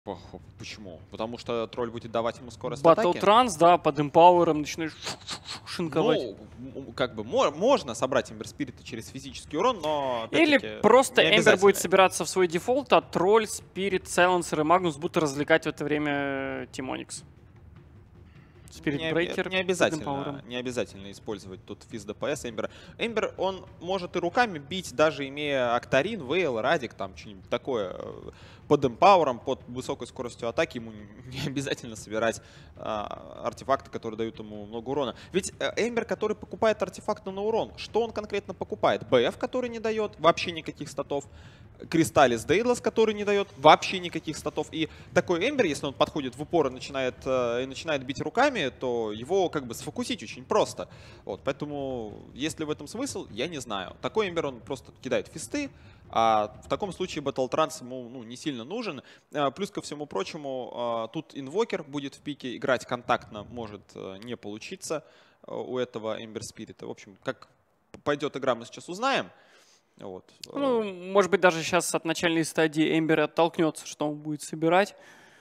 Почему? Потому что тролль будет давать ему скорость Battle атаки? Trance, да, под эмпауэром начинаешь шинковать. Ну, как бы можно собрать Эмбер Спирита через физический урон, но Или опять-таки просто не Эмбер будет обязательно. собираться в свой дефолт, а тролль, Спирит, Сайленсер и Магнус будут развлекать в это время Team Onyx. Спирит Брейкер Не обязательно, не обязательно использовать тут физ ДПС Эмбера. Эмбер, он может и руками бить, даже имея Актарин, Вейл, Радик, там что-нибудь такое. Под эмпауэром, под высокой скоростью атаки ему не обязательно собирать артефакты, которые дают ему много урона. Ведь Эмбер, который покупает артефакты на урон, что он конкретно покупает? БФ, который не дает вообще никаких статов. Кристаллис Дейдлас, который не дает вообще никаких статов. И такой Эмбер, если он подходит в упор и начинает бить руками, то его как бы сфокусить очень просто. Вот, поэтому, есть ли в этом смысл, я не знаю. Такой Эмбер, он просто кидает фисты, а в таком случае Battle Trance ему не сильно нужен. Плюс ко всему прочему, тут инвокер будет в пике, играть контактно может не получиться у этого Эмбер Спирита. В общем, как пойдет игра, мы сейчас узнаем. Вот. Ну, может быть, даже сейчас от начальной стадии Эмбер оттолкнется, что он будет собирать.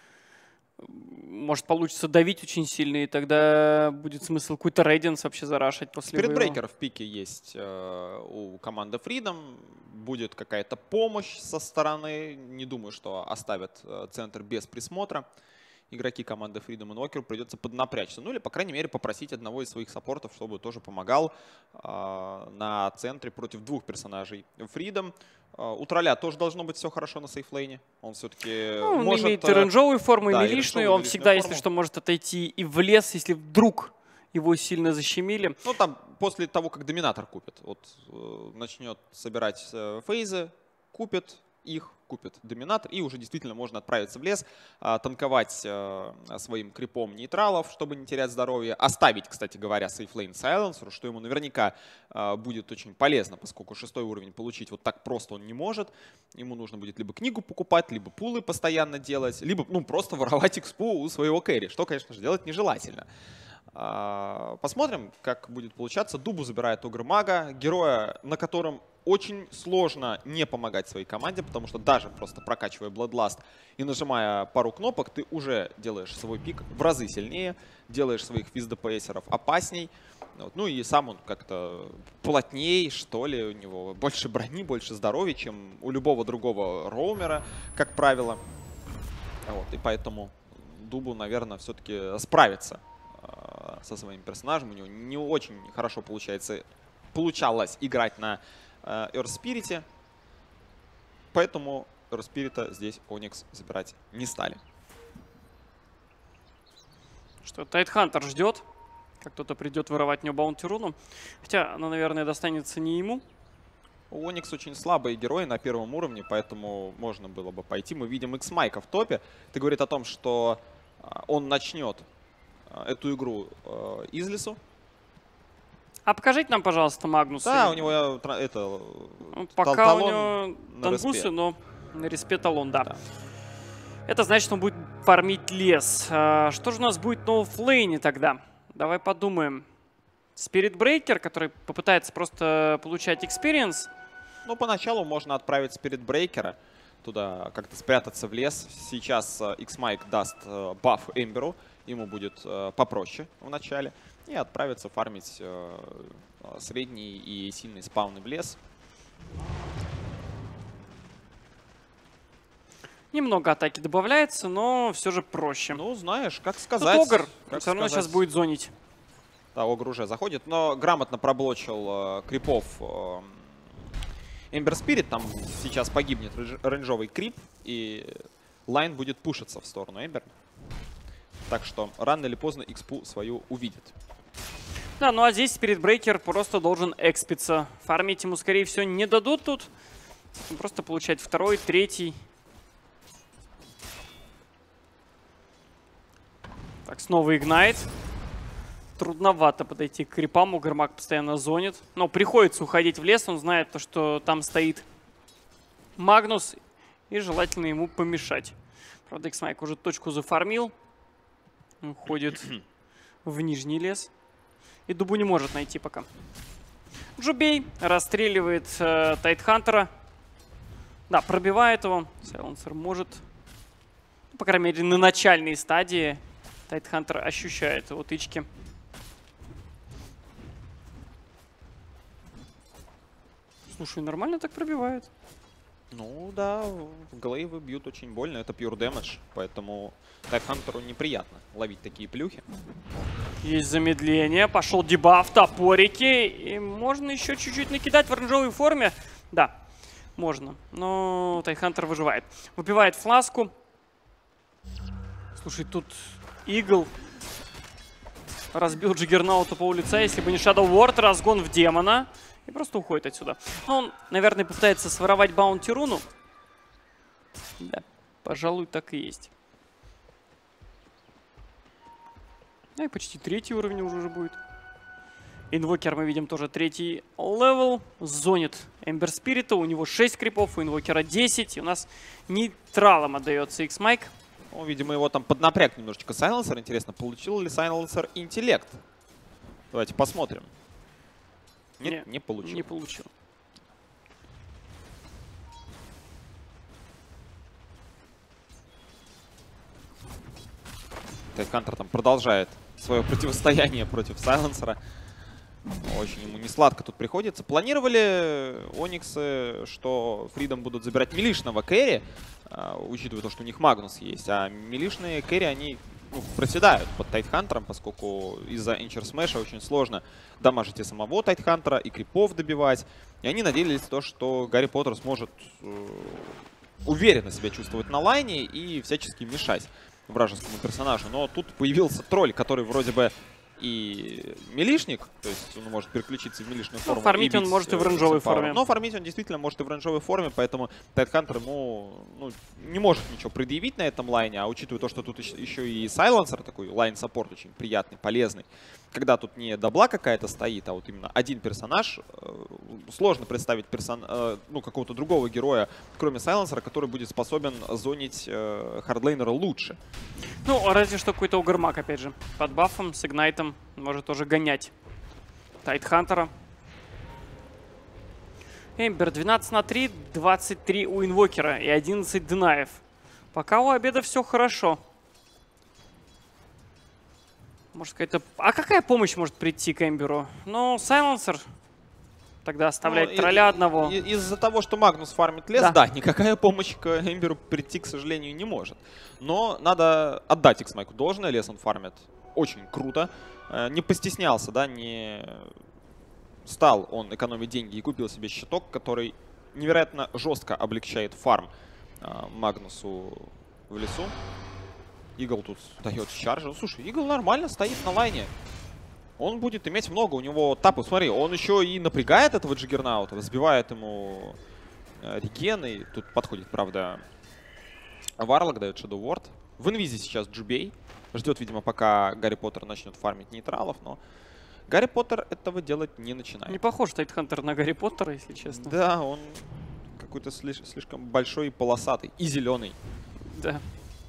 Может, получится давить очень сильно, и тогда будет смысл какой-то рейдинс вообще зарашить после Спирит вейва. Брейкер в пике есть у команды Freedom. Будет какая-то помощь со стороны. Не думаю, что оставят центр без присмотра. Игроки команды Freedom и Invoker придется поднапрячься. Ну или, по крайней мере, попросить одного из своих саппортов, чтобы тоже помогал на центре против двух персонажей Freedom. У тролля тоже должно быть все хорошо на сейфлейне. Он все-таки он может... имеет и рейнджовую форму, да, и милишную. Он всегда, если что, может отойти и в лес, если вдруг его сильно защемили. Ну, там, после того, как Доминатор купит, вот начнет собирать фейзы, купит их, купит Доминатор, и уже действительно можно отправиться в лес, танковать своим крипом нейтралов, чтобы не терять здоровье, оставить, кстати говоря, сейфлейн Сайленсеру, что ему наверняка будет очень полезно, поскольку 6-й уровень получить вот так просто он не может. Ему нужно будет либо книгу покупать, либо пулы постоянно делать, либо просто воровать экспу у своего кэри, что, конечно же, делать нежелательно. Посмотрим, как будет получаться. Дубу забирает Огр Мага, героя, на котором очень сложно не помогать своей команде, потому что даже просто прокачивая Bloodlust и нажимая пару кнопок, ты уже делаешь свой пик в разы сильнее, делаешь своих физ-ДПСеров опасней. Вот. Ну и сам он как-то плотней, что ли, у него больше брони, больше здоровья, чем у любого другого роумера, как правило. Вот. И поэтому Дубу, наверное, все-таки справится со своим персонажем. У него не очень хорошо получалось играть на Earth Spirit, поэтому Earth Spirit здесь Onyx забирать не стали. Что, Тайтхантер ждет, как кто-то придет воровать у него баунти-руну. Хотя она, наверное, достанется не ему. У Onyx очень слабые герои на первом уровне, поэтому можно было бы пойти. Мы видим X-Майка в топе. Это говорит о том, что он начнет эту игру из лесу. А покажите нам, пожалуйста, Магнуса. Да, у него это пока у него тангусы, но на респе талон, да. Это значит, что он будет фармить лес. Что же у нас будет на оффлейне тогда? Давай подумаем. Спирит Брейкер, который попытается просто получать экспириенс. Ну, поначалу можно отправить Спирит Брейкера туда, как-то спрятаться в лес. Сейчас X-Майк даст баф Эмберу. Ему будет попроще в начале. И отправиться фармить средний и сильный спауны в лес. Немного атаки добавляется, но все же проще. Ну, знаешь, как сказать. Тут Огр все равно сейчас будет зонить. Да, Огр уже заходит, но грамотно проблочил крипов Эмбер Спирит. Там сейчас погибнет рейнджовый крип, и лайн будет пушиться в сторону Эмбер. Так что рано или поздно экспу свою увидит. Да, ну а здесь Спирит Брейкер просто должен экспиться. Фармить ему, скорее всего, не дадут тут. Просто получать второй, третий. Так, снова игнайт. Трудновато подойти к крипам. Угрмак постоянно зонит. Но приходится уходить в лес. Он знает, что там стоит Магнус. И желательно ему помешать. Правда, X-Майк уже точку зафармил. Уходит в нижний лес. И Дубу не может найти пока. Джубей расстреливает Тайтхантера. Да, пробивает его. Сайленсер может по крайней мере, на начальной стадии Тайтхантер ощущает его тычки. Слушай, нормально так пробивает. Ну да, глейвы бьют очень больно, это pure damage, поэтому Тайтхантеру неприятно ловить такие плюхи. Есть замедление, пошел дебаф, топорики, и можно еще чуть-чуть накидать в оранжевой форме. Да, можно, но Тайтхантер выживает. Выпивает фласку. Слушай, тут Игл разбил Джиггернаута по лица, если бы не Shadow Ward, разгон в демона. И просто уходит отсюда. Но он, наверное, попытается своровать баунти руну. Да, пожалуй, так и есть. Ну и почти 3-й уровень уже будет. Инвокер мы видим тоже 3-й левел. Зонит Эмбер Спирита. У него 6 крипов, у Инвокера 10. И у нас нейтралом отдается X-Майк. Ну, видимо, его там поднапряг немножечко Сайленсер. Интересно, получил ли Сайленсер интеллект? Давайте посмотрим. Нет, не получил. Не получил. Тайтхантер там продолжает свое противостояние против Сайленсера. Очень ему не сладко тут приходится. Планировали Ониксы, что Фридом будут забирать милишного кэрри, учитывая то, что у них Магнус есть. А милишные кэрри, они проседают под Тайтхантером, поскольку из-за Энчер Смэша очень сложно дамажить и самого Тайтхантера, и крипов добивать. И они надеялись то, что Гарри Поттер сможет уверенно себя чувствовать на лайне и всячески мешать вражескому персонажу. Но тут появился тролль, который вроде бы и милишник, то есть он может переключиться в милишную форму. Фармить он может и в оранжевой форме. Но фармить он действительно может и в оранжевой форме, поэтому Тайтхантер ему не может ничего предъявить на этом лайне, а учитывая то, что тут еще и Сайленсер, такой лайн-саппорт очень приятный, полезный, когда тут не дабла какая-то стоит, а вот именно один персонаж, сложно представить какого-то другого героя, кроме Сайленсера, который будет способен зонить хардлейнера лучше. Ну, разве что какой-то Угрмак, опять же, под бафом, с игнайтом, может тоже гонять Тайтхантера. Эмбер 12 на 3, 23 у Инвокера и 11 денаев. Пока у обеда все хорошо. Может, какая-то... А какая помощь может прийти к Эмберу? Ну, Сайленсер тогда оставляет тролля одного. Из-за того, что Магнус фармит лес, да, никакая помощь к Эмберу прийти, к сожалению, не может. Но надо отдать X-Майку должное, лес он фармит очень круто. Не постеснялся, да, не стал он экономить деньги и купил себе щиток, который невероятно жестко облегчает фарм Магнусу в лесу. Игл тут дает чаржу. Слушай, Игл нормально стоит на лайне. Он будет иметь много. У него тапы. Смотри, он еще и напрягает этого Джиггернаута, сбивает ему реген. И тут подходит, правда, Варлок, дает Shadow Ward. В инвизе сейчас Джубей. Ждет, видимо, пока Гарри Поттер начнет фармить нейтралов, но Гарри Поттер этого делать не начинает. Не похож Тайтхантер на Гарри Поттера, если честно. Да, он какой-то слишком большой и полосатый. И зеленый. Да.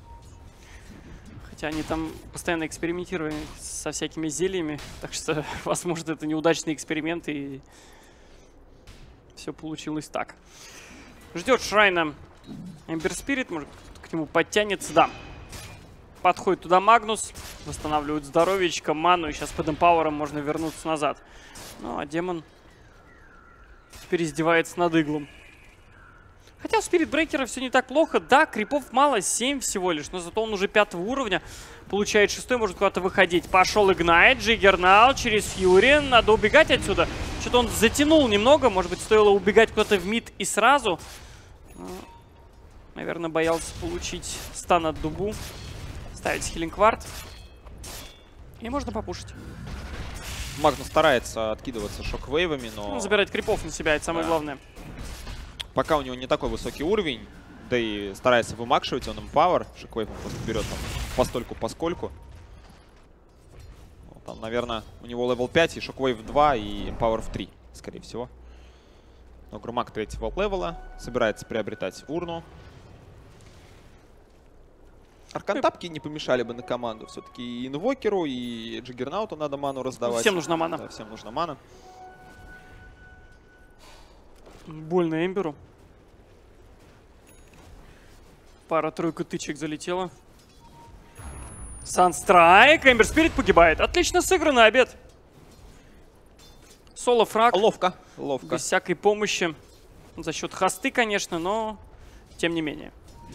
Хотя они там постоянно экспериментировали со всякими зельями, так что, возможно, это неудачный эксперимент, и все получилось так. Ждет Шрайна Эмбер Спирит, может, к нему подтянется, да. Подходит туда Магнус, восстанавливает здоровьечко, ману, и сейчас под эмпауэром можно вернуться назад. Ну, а демон теперь издевается над Иглом. Хотя у Спирит Брейкера все не так плохо. Да, крипов мало, 7 всего лишь, но зато он уже 5-го уровня. Получает 6-й, может куда-то выходить. Пошел Игнайт, Джиггернаут через Фьюри. Надо убегать отсюда. Что-то он затянул немного. Может быть, стоило убегать куда-то в мид и сразу. Наверное, боялся получить стан от дубу. Ставить хилинг вард. И можно попушить. Магнус старается откидываться шоквейвами, но... Ну, забирать крипов на себя, это самое главное. Пока у него не такой высокий уровень, да и старается вымакшивать, он эмпауэр. Шоквейв он просто берет там постольку-поскольку. Там, наверное, у него левел 5, и шоквейв 2, и эмпауэр в 3, скорее всего. Но Гурмак 3-го левела собирается приобретать урну. Аркантапки не помешали бы на команду. Все-таки и Инвокеру, и Джиггернауту надо ману раздавать. Всем нужна мана. Да, всем нужна мана. Больно Эмберу. Пара-тройка тычек залетела. Санстрайк. Эмбер Спирит погибает. Отлично сыграно, обед. Соло-фраг. Ловко, ловко. Без всякой помощи. За счет хосты, конечно, но тем не менее.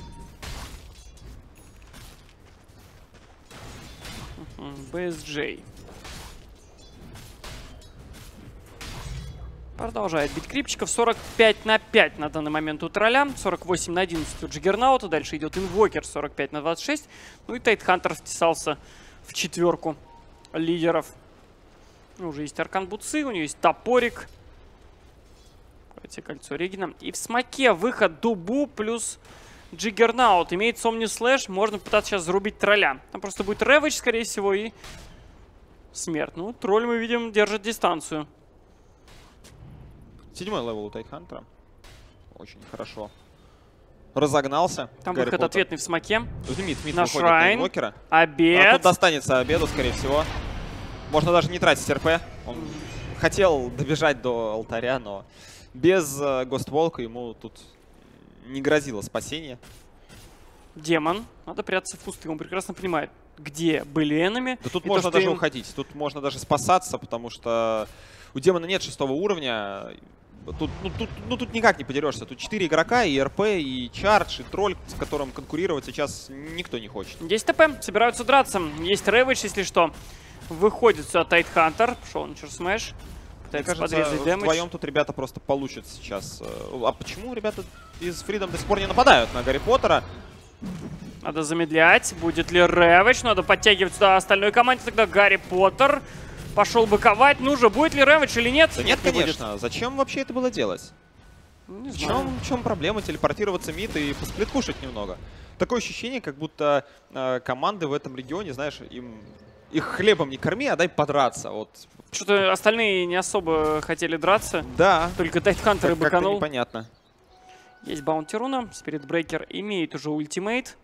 BSJ. Продолжает бить крипчиков. 45-5 на данный момент у тролля. 48-11 у Джиггернаута. Дальше идет инвокер 45-26. Ну и Тайтхантер втесался в четверку лидеров. Уже есть Аркан Буцы, у нее есть топорик. Кольцо Регина. И в смоке выход Дубу плюс Джиггернаут. Имеет Сомни Слэш. Можно пытаться сейчас зарубить тролля. Там просто будет Рэвидж, скорее всего, и смерть. Ну, тролль, мы видим, держит дистанцию. 7-й левел у Тайтхантера. Очень хорошо. Разогнался. Там Гарри выход Поттер. ответный в смоке. Мид На выходит на Шрайн. инвокера. Обед. А тут достанется обеду, скорее всего. Можно даже не тратить РП. Он хотел добежать до алтаря, но без Гостволка ему тут не грозило спасение. Демон. Надо прятаться в кусты. Он прекрасно понимает, где были энеми. Да тут и можно то, даже им... уходить. Тут можно даже спасаться, потому что у демона нет 6-го уровня. Тут никак не подерешься. Тут 4 игрока, и РП, и Чардж, и Тролль, с которым конкурировать сейчас никто не хочет. Есть ТП. Собираются драться. Есть Рэвидж, если что. Выходит сюда Тайтхантер. Пошел Nature Smash. Мне Пытается кажется, подрезать дэмэдж. вдвоем тут ребята просто получат сейчас. А почему ребята из Freedom до сих пор не нападают на Гарри Поттера? Надо замедлять. Будет ли Рэвидж? Надо подтягивать сюда остальной команде. Тогда Гарри Поттер пошел быковать. Ну же, будет ли Рэвидж или нет? Да нет, не конечно. будет. Зачем вообще это было делать? Не В знаю. чем проблема телепортироваться мид и посплиткушать немного? Такое ощущение, как будто команды в этом регионе, знаешь, их хлебом не корми, а дай подраться. Вот. Что-то остальные не особо хотели драться. Да. Только Тайтхантер и Как-то быканул. непонятно. Есть Баунти Руна. Спиритбрейкер имеет уже ультимейт.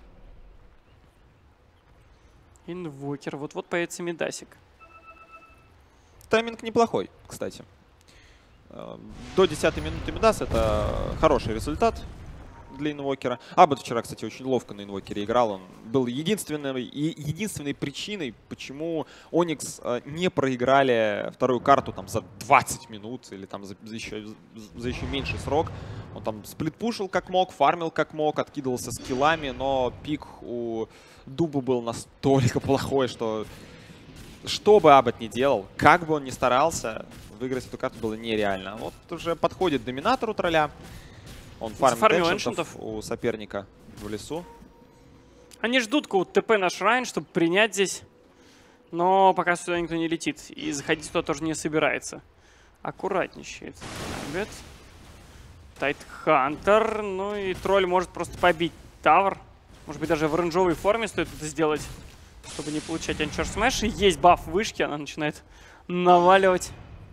Инвокер. Вот-вот появится Мидасик. Тайминг неплохой, кстати. До 10-й минуты Мидас — это хороший результат для инвокера. Аббат вчера, кстати, очень ловко на инвокере играл. Он был единственной причиной, почему Оникс не проиграли вторую карту там за 20 минут или там за еще меньший срок. Он там сплитпушил как мог, фармил как мог, откидывался скиллами, но пик у Дуба был настолько плохой, что бы Аббат ни делал, как бы он ни старался, выиграть эту карту было нереально. Вот уже подходит доминатор у тролля. Он фармит эншентов у соперника в лесу. Они ждут какого-то ТП на Шрайн, чтобы принять здесь. Но пока сюда никто не летит. И заходить сюда тоже не собирается. Аккуратничает. Обед. Тайтхантер. Ну и тролль может просто побить тавр. Может быть, даже в оранжевой форме стоит это сделать, чтобы не получать Nature Smash. И есть баф вышки, она начинает наваливать.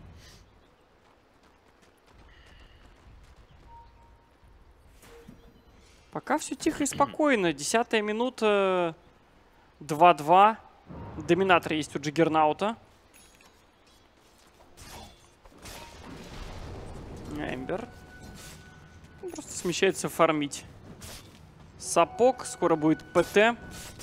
Пока все тихо и спокойно. 10-я минута. 2-2. Доминатор есть у Джиггернаута. Эмбер. Он просто смещается фармить. Сапог. Скоро будет ПТ.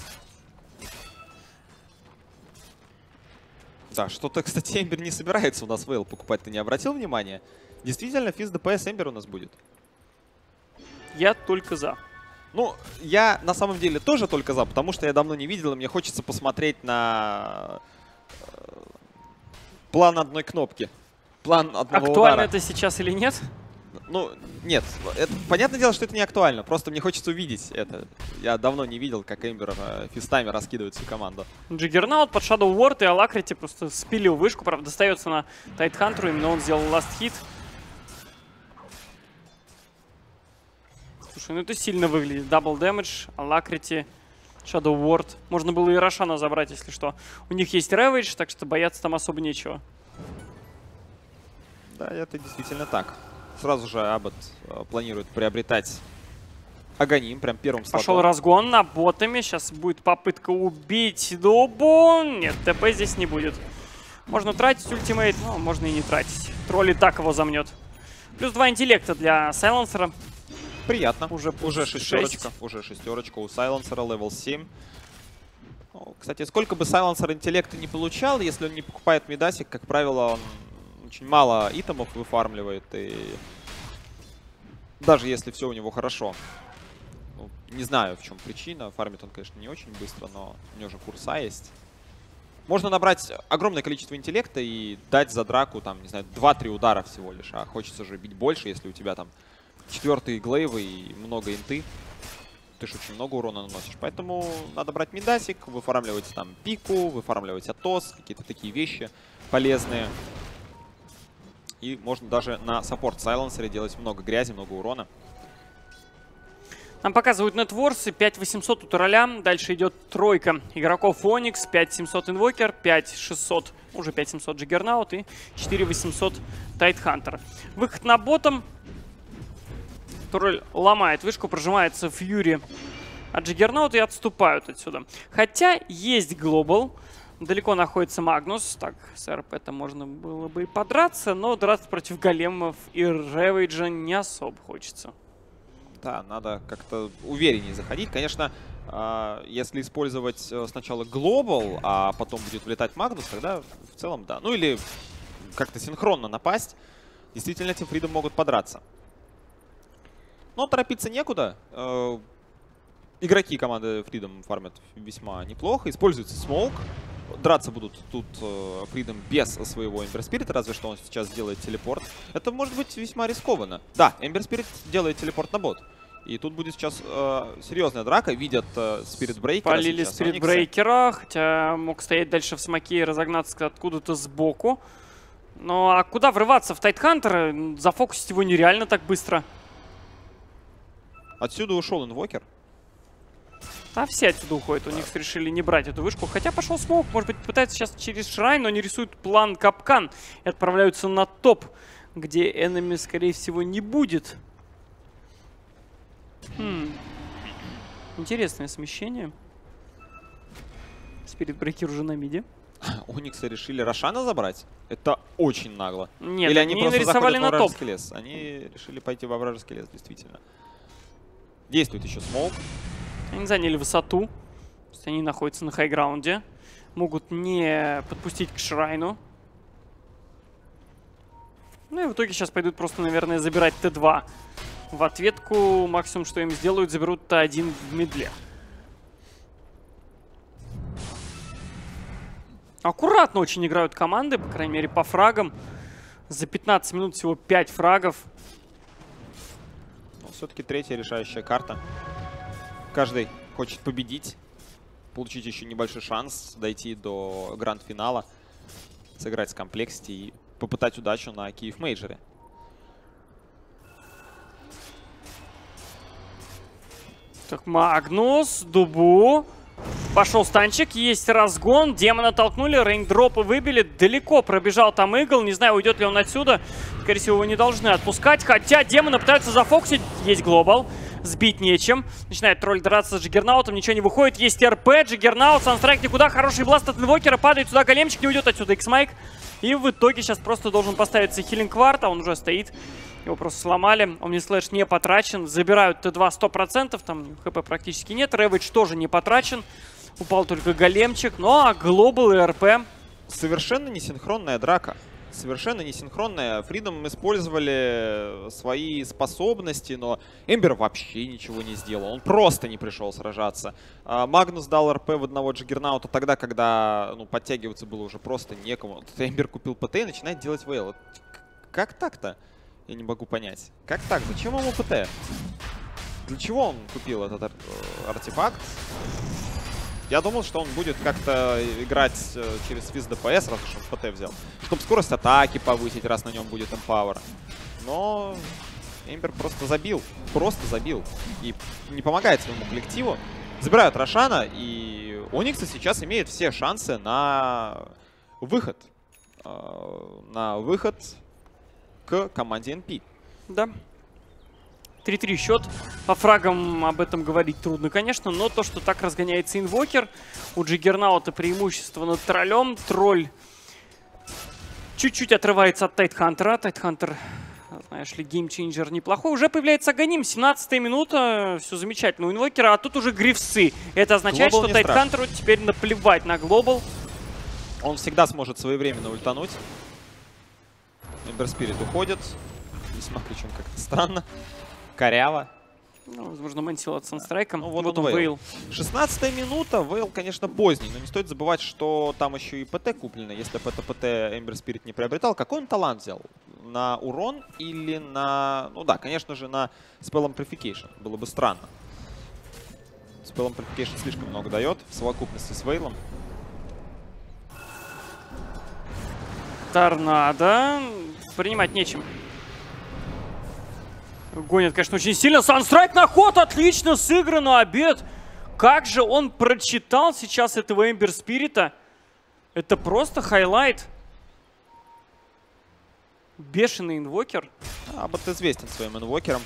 Да, что-то, кстати, Эмбер не собирается у нас Вейл покупать. Ты не обратил внимания? Действительно, физ ДПС Эмбер у нас будет. Я только за. Ну, я на самом деле тоже только за, потому что я давно не видел, и мне хочется посмотреть на план одной кнопки. План одного Актуально удара. это сейчас или нет? Ну, нет. Это, понятное дело, что это не актуально. Просто мне хочется увидеть это. Я давно не видел, как Эмбер фистами раскидывает всю команду. Джиггернаут под Shadow Ward и Алакрити просто спилил вышку. Правда, достается на Тайтхантеру. Именно он сделал last hit. Слушай, ну это сильно выглядит. Double damage, Алакрити, Shadow Ward. Можно было и Рошана забрать, если что. У них есть Ravage, так что бояться там особо нечего. Да, это действительно так. Сразу же Аббат планирует приобретать Аганим, прям первым слотом. Пошел разгон на ботами. Сейчас будет попытка убить Дубу. Нет, ТП здесь не будет. Можно тратить ультимейт, но можно и не тратить. Тролль и так его замнет. Плюс 2 интеллекта для Сайленсера. Приятно. Уже шестерочка. Уже шестерочка у Сайленсера, левел 7. Ну, кстати, сколько бы Сайленсер интеллекта не получал, если он не покупает медасик, как правило, он очень мало итемов выфармливает. И даже если все у него хорошо. Ну, не знаю, в чем причина. Фармит он, конечно, не очень быстро, но у него же курса есть. Можно набрать огромное количество интеллекта и дать за драку, там, не знаю, 2-3 удара всего лишь. А хочется же бить больше, если у тебя там 4-й глейвы и много инты. Ты же очень много урона наносишь. Поэтому надо брать мидасик, выфармливать там пику, выфармливать атос, какие-то такие вещи полезные. И можно даже на саппорт сайленсере делать много грязи, много урона. Нам показывают нетворсы, 5800 у Тролля. Дальше идет тройка игроков Onyx, 5700 Инвокер, 5600, уже 5700 Джиггернаут и 4800 Тайтхантер. Выход на ботом. Тролль ломает вышку, прожимается Фьюри от Джиггернаута и отступают отсюда. Хотя есть глобал. Далеко находится Магнус. Так, с РП-то можно было бы и подраться, но драться против големов и Рэвиджа не особо хочется. Да, надо как-то увереннее заходить. Конечно, если использовать сначала глобал, а потом будет влетать Магнус, тогда в целом да. Ну или как-то синхронно напасть. Действительно, этим Фридом могут подраться. Но торопиться некуда. Игроки команды Freedom фармят весьма неплохо. Используется смоук. Драться будут тут Freedom без своего Ember Spirit, разве что он сейчас делает телепорт. Это может быть весьма рискованно. Да, Ember Spirit делает телепорт на бот. И тут будет сейчас серьезная драка. Видят Spirit Breaker. Полили Spirit Breaker, хотя мог стоять дальше в смоке и разогнаться откуда-то сбоку. Ну а куда врываться в Тайтхантер? Зафокусить его нереально так быстро. Отсюда ушел инвокер. А все отсюда уходят. У них решили не брать эту вышку. Хотя пошел смоук. Может быть, пытается сейчас через Шрайн, но они рисуют план капкан. И отправляются на топ, где энеми, скорее всего, не будет. Интересное смещение. Spirit Breaker уже на миде. Оникса решили Рошана забрать? Это очень нагло. Нет, или они просто нарисовали заходят на во топ. вражеский лес? Они решили пойти во вражеский лес, действительно. Действует еще смоук. Они заняли высоту. То есть они находятся на хайграунде. Могут не подпустить к Шрайну. Ну и в итоге сейчас пойдут просто, наверное, забирать Т2. В ответку максимум, что им сделают, заберут Т1 в мидле. Аккуратно очень играют команды, по крайней мере, по фрагам. За 15 минут всего 5 фрагов. Все-таки третья решающая карта. Каждый хочет победить, получить еще небольшой шанс дойти до гранд-финала, сыграть с комплексити и попытать удачу на Киев Мейджоре. Так, Магнус, Дубу. Пошел станчик, есть разгон. Демона толкнули, рейндропы выбили. Далеко пробежал там Игл. Не знаю, уйдет ли он отсюда. Скорее всего, его не должны отпускать. Хотя демона пытаются зафокусить. Есть глобал. Сбить нечем. Начинает тролль драться с Джиггернаутом. Ничего не выходит. Есть РП. Джиггернаут. Санстрайк никуда. Хороший бласт от инвокера. Падает сюда големчик. Не уйдет отсюда X-Майк. И в итоге сейчас просто должен поставиться хилинг кварт. А он уже стоит. Его просто сломали. Омнислэш не потрачен. Забирают Т2 100%. Там ХП практически нет. Рэвидж тоже не потрачен. Упал только големчик. Ну а глобал и РП. Совершенно несинхронная драка. Совершенно несинхронная. Freedom использовали свои способности, но Эмбер вообще ничего не сделал. Он просто не пришел сражаться. Магнус дал РП в одного Джиггернаута тогда, когда подтягиваться было уже просто некому. Эмбер купил ПТ и начинает делать вейл. Как так-то? Я не могу понять. Как так? Зачем ему ПТ? Для чего он купил этот артефакт? Я думал, что он будет как-то играть через физ ДПС, раз уж он ПТ взял. Чтобы скорость атаки повысить, раз на нем будет эмпауэр. Но Эмбер просто забил. Просто забил. И не помогает своему коллективу. Забирают Рошана, и Ониксы сейчас имеют все шансы на выход. На выход к команде NP. Да. 3-3 счет. По фрагам об этом говорить трудно, конечно, но то, что так разгоняется инвокер, у Джиггернаута преимущество над троллем. Тролль чуть-чуть отрывается от Тайтхантера. Тайтхантер знаешь ли, геймчейнджер неплохой. Уже появляется Аганим, 17-я минута, все замечательно у инвокера, а тут уже грифсы. Это означает, Global что не Тайтхантеру теперь наплевать на глобал. Он всегда сможет своевременно ультануть. Эмбер Спирит уходит. Весьма причем как-то странно. Коряво. Ну, возможно, мансил от Санстрайка. Ну, вот он он Вейл. 16-я минута. Вейл, конечно, поздний, но не стоит забывать, что там еще и ПТ куплено. Если бы это ПТ Эмбер Спирит не приобретал, какой он талант взял? На урон или на... Ну да, конечно же, на Spell Amplification. Было бы странно. Spell Amplification слишком много дает в совокупности с Вейлом. Торнадо. Принимать нечем. Гонит, конечно, очень сильно. Санстрайк на ход. Отлично сыграно. Обед. Как же он прочитал сейчас этого Эмбер Спирита. Это просто хайлайт. Бешеный инвокер. Аббат известен своим инвокером.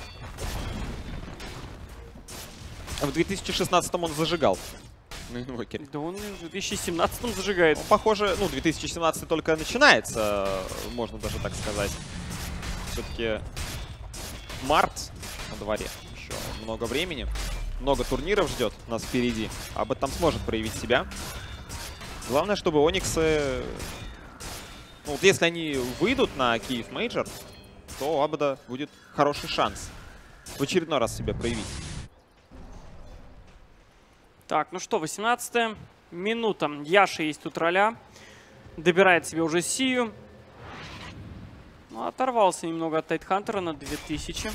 В 2016-м он зажигал на инвокере. Да он в 2017-м зажигает. Ну, похоже, ну, 2017 только начинается, можно даже так сказать. Все-таки март на дворе. Еще много времени. Много турниров ждет нас впереди. Аббат там сможет проявить себя. Главное, чтобы Ониксы... Ну, вот если они выйдут на Киев Мейджор, то у Аббата будет хороший шанс в очередной раз себя проявить. Так, ну что, 18-я минута. Яша есть тут роля. Добирает себе уже Сию. Ну, оторвался немного от Тайтхантера на 2000.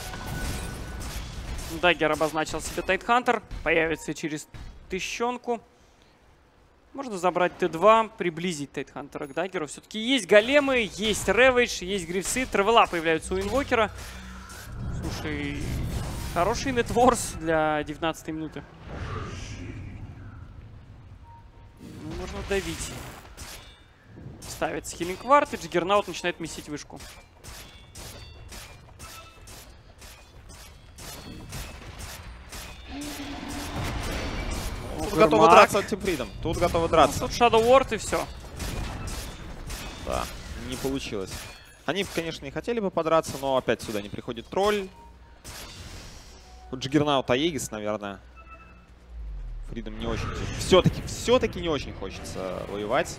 Даггер обозначил себе Тайтхантер. Появится через 1000. Можно забрать Т2, приблизить Тайтхантера к Даггеру. Все-таки есть големы, есть Рэвидж, есть грифсы. Тревела появляются у инвокера. Слушай, хороший нетворс для 19-й минуты. Ну, можно давить. Ставится хилинг вард, и Джиггернаут начинает месить вышку. Тут готовы драться от Тимфридом. Тут готовы драться. Тут Shadow Ward и все. Да, не получилось. Они, конечно, и хотели бы подраться, но опять сюда не приходит тролль. Джиггернаут Аегис, наверное. Фридом не очень. Все-таки не очень хочется воевать.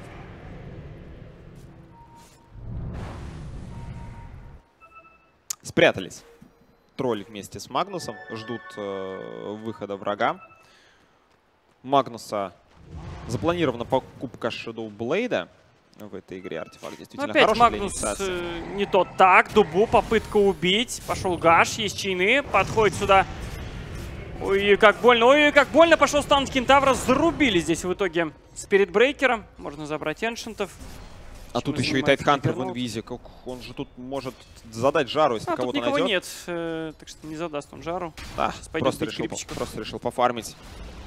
Спрятались. Тролли вместе с Магнусом. Ждут выхода врага. Магнуса запланирована покупка Shadow Blade в этой игре. Артефакт действительно опять хороший Магнус для инициации. не тот. Так, Дубу, попытка убить. Пошел Гаш, есть чайны. Подходит сюда. Ой, как больно. Ой, как больно. Пошел стан Кентавра. Зарубили здесь в итоге Спирит Брейкера. Можно забрать эншентов. А тут еще и Тайтхантер в инвизе. Он же тут может задать жару, если кого-то найдет. Тут никого нет, так что не задаст он жару. Да, просто решил пофармить.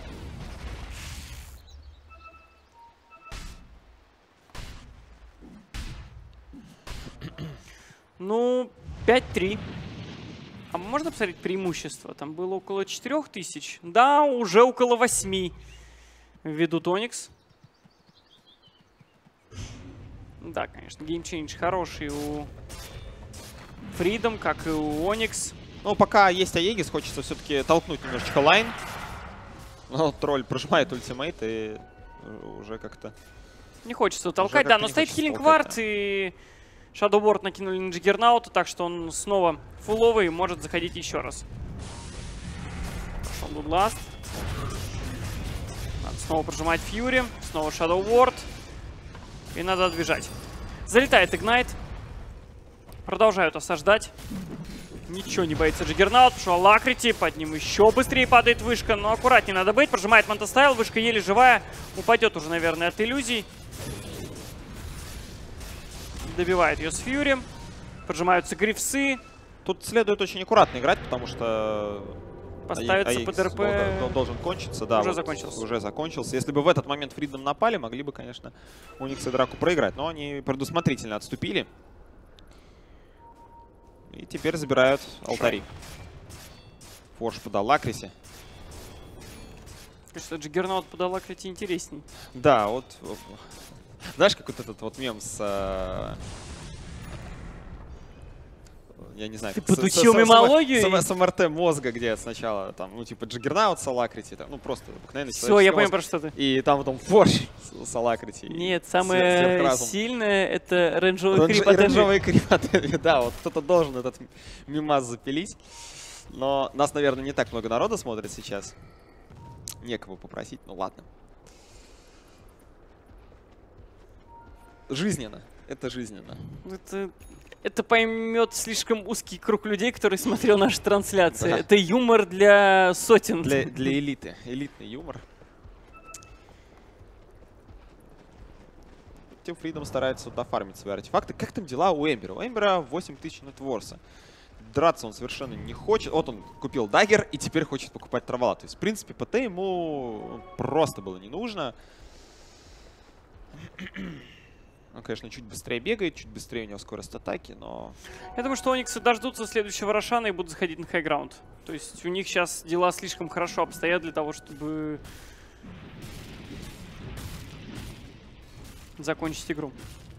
Ну, 5-3. А можно посмотреть преимущество? Там было около 4000. Да, уже около 8 ведут Оникс. Да, конечно, геймчейндж хороший у Freedom, как и у Оникс. Ну, пока есть Аегис, хочется все-таки толкнуть немножечко лайн. Но тролль прожимает ультимейт и уже как-то... Не хочется толкать, да, но стоит хилинг вард и Shadow Ward накинули на Джиггернаута, так что он снова фуловый и может заходить еще раз. Пошел Bloodlust. Надо снова прожимать Фьюри, снова Shadow Ward. И надо отбежать. Залетает Игнайт. Продолжают осаждать. Ничего не боится Джиггернаут. Пошел Алакрити. Под ним еще быстрее падает вышка. Но аккуратнее надо быть. Прожимает Мантастайл. Вышка еле живая. Упадет уже, наверное, от иллюзий. Добивает ее с Фьюри. Поджимаются грифсы. Тут следует очень аккуратно играть, потому что... Поставится под РП. Он должен кончиться, да. Уже вот закончился. Уже закончился. Если бы в этот момент Фридом напали, могли бы, конечно, Униксы драку проиграть. Но они предусмотрительно отступили. И теперь забирают алтари. Форш под Алакриси. Кажется, Джиггернаут под Алакрити интересней. Да, вот... Знаешь, как вот этот вот мем с... я не знаю. Ты подучил мемологию? С МРТ мозга, где сначала там, ну, типа, Джаггернаут с Алакрити, там, ну, просто обыкновенный Все, я человеческий понял, мозг. про что ты. И там потом Форж с Алакрити. Нет, самое сильное — это рейнджовый крип от Envy. Рейнджовый крип от Envy, да, вот кто-то должен этот мимаз запилить. Но нас, наверное, не так много народа смотрит сейчас. Некого попросить, ну ладно. Жизненно. Это жизненно. Это поймет слишком узкий круг людей, который смотрел наши трансляции. Да. Это юмор для сотен. Для элиты. Элитный юмор. Team Freedom старается дофармить свои артефакты. Как там дела у Эмбера? У Эмбера 8000 нетворса. Драться он совершенно не хочет. Вот он купил даггер и теперь хочет покупать травала. То есть, в принципе, ПТ ему просто было не нужно. Он, конечно, чуть быстрее бегает, чуть быстрее у него скорость атаки, но... Я думаю, что Ониксы дождутся следующего Рошана и будут заходить на хайграунд. То есть у них сейчас дела слишком хорошо обстоят для того, чтобы закончить игру.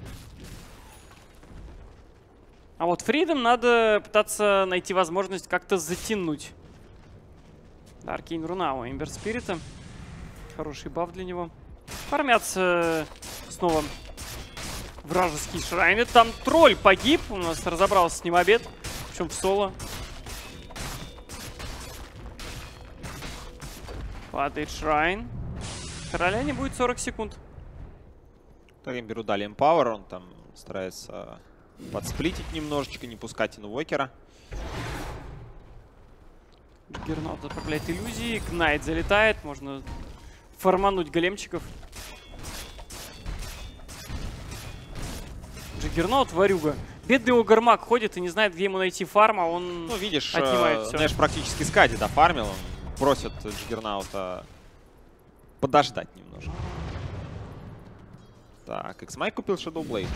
А вот Freedom надо пытаться найти возможность как-то затянуть. Да, Аркейн Руна у Эмбер Спирита. Хороший баф для него. Фармятся снова вражеские шрайны. Там тролль погиб. У нас разобрался с ним обед. Причем в соло. Падает шрайн. Короля не будет 40 секунд. Так, Эмберу дали Empower. Он там старается подсплитить немножечко, не пускать инвокера. Джаггернаут отправляет иллюзии. Кнайт залетает. Можно фармануть големчиков. Джаггернаут варюга. Бедный Огармак ходит и не знает, где ему найти фарм, а он ну, видишь, отнимает все. Нэш практически скади дофармил. Он просит Джаггернаута подождать немножко. Так, X-Mike купил Shadow Blade.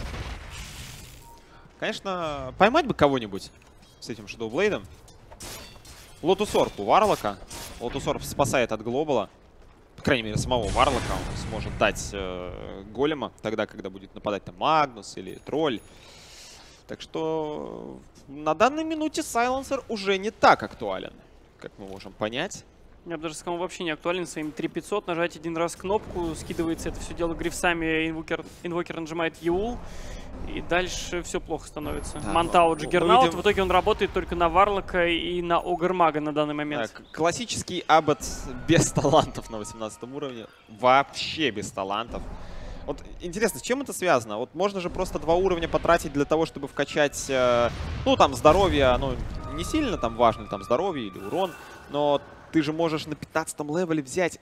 Конечно, поймать бы кого-нибудь с этим Shadow Blade. Lotus Orb у Варлока. Lotus Orb спасает от глобала. По крайней мере, самого Варлока. Он сможет дать голема тогда, когда будет нападать там Магнус или Тролль. Так что на данной минуте Сайленсер уже не так актуален, как мы можем понять. Я бы даже сказал, он вообще не актуален своими 3500. Нажать один раз кнопку, скидывается это все дело грифсами, инвокер нажимает Еул. И дальше все плохо становится. Да, Мантау Джаггернаут. В итоге он работает только на Варлока и на Огармага на данный момент. Так, классический Аббат без талантов на 18 уровне. Вообще без талантов. Вот интересно, с чем это связано? Вот можно же просто 2 уровня потратить для того, чтобы вкачать, ну, там, здоровье. Оно не сильно там важно, там, здоровье или урон. Но ты же можешь на 15-м левеле взять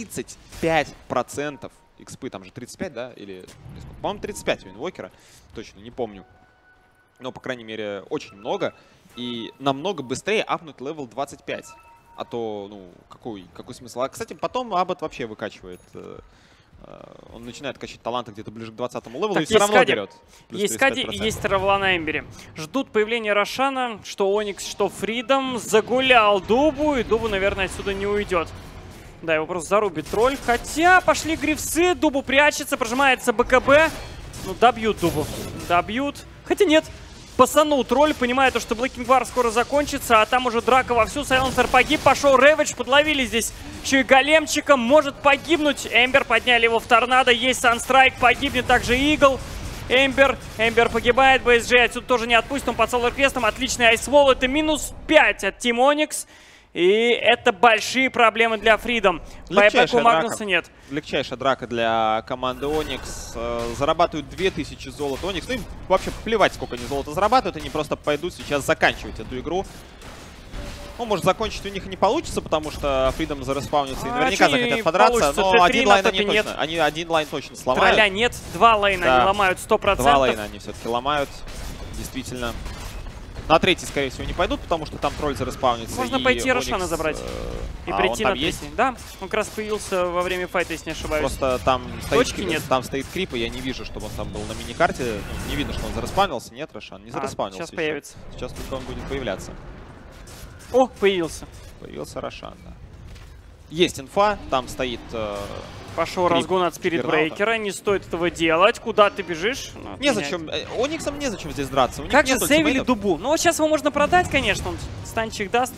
35% экспы. Там же 35, да? Или, по-моему, 35 у инвокера. Точно, не помню. Но, по крайней мере, очень много. И намного быстрее апнуть левел 25. А то, ну, какой смысл? А, кстати, потом Аббат вообще выкачивает. Он начинает качать таланты где-то ближе к 20-му левелу, так, и все равно берет. Есть Скади и есть Травла на Эмбере. Ждут появления Рошана. Что Оникс, что Фридом. Загулял Дубу, и Дубу, наверное, отсюда не уйдет. Да, его просто зарубит тролль. Хотя пошли грифсы, Дубу прячется, прожимается БКБ. Ну, добьют Дубу. Добьют. Хотя нет. Пасанул тролль, понимая то, что Блэкинг Вар скоро закончится, а там уже драка вовсю. Сайленсер погиб, пошел Рэвидж, подловили здесь еще и големчиком. Может погибнуть. Эмбер подняли его в торнадо. Есть Санстрайк, погибнет также Игл. Эмбер погибает, БСЖ отсюда тоже не отпустит, он под Солар Квестом. Отличный айсвол, это минус 5 от Team Onyx. И это большие проблемы для Freedom. Байбека у Магнуса нет. Легчайшая драка для команды Onyx. Зарабатывают 2000 золота Onyx. Ну им вообще плевать, сколько они золота зарабатывают. Они просто пойдут сейчас заканчивать эту игру. Ну, может, закончить у них и не получится, потому что Freedom зареспаунится и наверняка захотят подраться. Но один лайн они точно, они один лайн точно сломают. Тролля нет, 2 лайна да. Они ломают 100%. 2 лайна они все-таки ломают, действительно. На третий, скорее всего, не пойдут, потому что там тролль зареспаунится. Можно пойти Рошана забрать и прийти на третий. Да, он как раз появился во время файта, если не ошибаюсь. Просто там точки нет. Там стоит крип, и я не вижу, чтобы он там был на миникарте. Ну, не видно, что он зареспаунился. Нет, Рошан не зареспаунился. Сейчас появится. Сейчас только он будет появляться. О, появился. Появился Рошан, да. Есть инфа, там стоит... Пошел разгон от Спиритбрейкера, не стоит этого делать. Куда ты бежишь? Ну, незачем, Ониксам незачем здесь драться. Как же сейвили Дубу? Ну вот сейчас его можно продать, конечно, он станчик даст.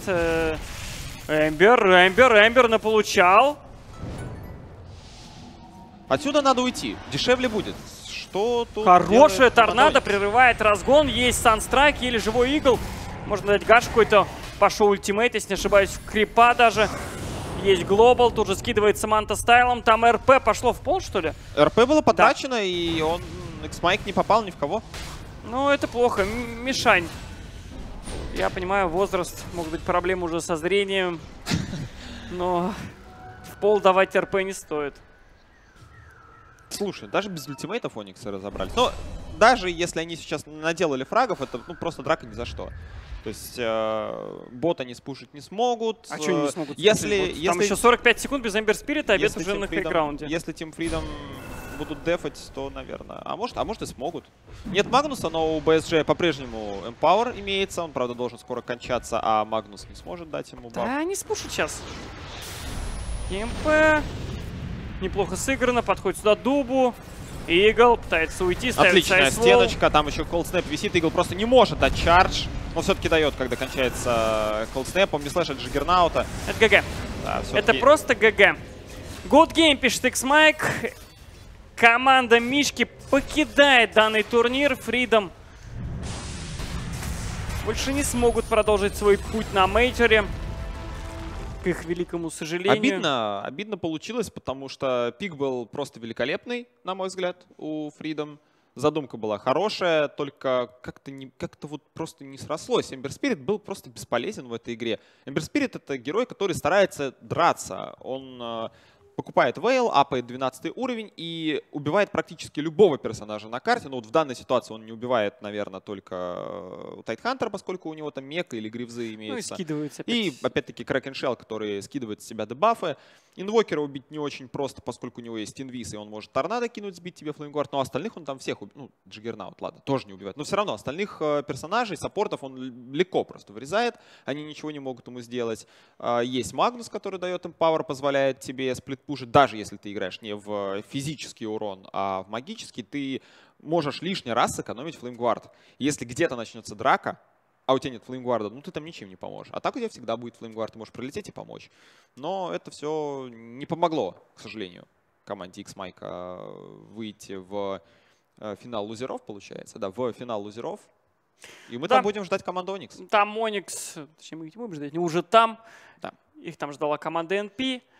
Эмбер наполучал. Отсюда надо уйти, дешевле будет. Что тут? Хорошая торнадо прерывает разгон, есть Санстрайк или живой игл. Можно дать гаш какой-то. Пошел ультимейт, если не ошибаюсь, в крипа даже. Есть глобал, тут же скидывает Саманта стайлом. Там РП пошло в пол, что ли? РП было потрачено, да. И он, X-Mike, не попал ни в кого. Ну, это плохо. Мишань. Я понимаю, возраст, могут быть проблемы уже со зрением. Но в пол давать РП не стоит. Слушай, даже без ультимейтов Ониксы разобрались. Но даже если они сейчас наделали фрагов, это просто драка ни за что. То есть бот они спушить не смогут. А что не смогут? Если там еще 45 секунд без Эмбер Спирита, обед уже на хайграунде. Если Team Freedom будут дефать, то, наверное... А может и смогут. Нет Магнуса, но у BSG по-прежнему Empower имеется. Он, правда, должен скоро кончаться, а Магнус не сможет дать ему баф. Да, не спушат сейчас. КМП. Неплохо сыграно. Подходит сюда Дубу. Игл пытается уйти, ставит отличная стеночка. Там еще Cold Snap висит. Игл просто не может дать чардж. Но все-таки дает, когда кончается Cold Snap. Он не слышит Джиггернаута. Это ГГ. Да, это просто ГГ. Good game, пишет X-Mike. Команда Мишки покидает данный турнир. Freedom больше не смогут продолжить свой путь на мейджоре. К их великому сожалению. Обидно получилось, потому что пик был просто великолепный, на мой взгляд, у Freedom. Задумка была хорошая, только как-то вот просто не срослось. Эмбер Спирит был просто бесполезен в этой игре. Эмбер Спирит — это герой, который старается драться. Он покупает Вейл, апает 12 уровень и убивает практически любого персонажа на карте. Но вот в данной ситуации он не убивает, наверное, только Тайтхантера, поскольку у него там мека или гривзы имеются. Ну и скидывается опять. И опять-таки Кракен Шелл, который скидывает с себя дебафы. Инвокера убить не очень просто, поскольку у него есть инвиз, и он может торнадо кинуть, сбить тебе флеймгуард. Но остальных он там всех убьет. Ну, Джиггернаут, ладно, тоже не убивает. Но все равно остальных персонажей, саппортов он легко просто вырезает. Они ничего не могут ему сделать. Есть Магнус, который дает им пауэр, позволяет тебе сплитпушить. Даже если ты играешь не в физический урон, а в магический, ты можешь лишний раз сэкономить флеймгуард. Если где-то начнется драка, а у тебя нет флеймгуарда, ну ты там ничем не поможешь. А так у тебя всегда будет флеймгуард, ты можешь прилететь и помочь. Но это все не помогло, к сожалению, команде X-Mike выйти в финал лузеров, получается. Да, в финал лузеров. И мы там будем ждать команду Onyx. Там Onyx, точнее мы их не будем ждать, они уже там. Да. Их там ждала команда NP.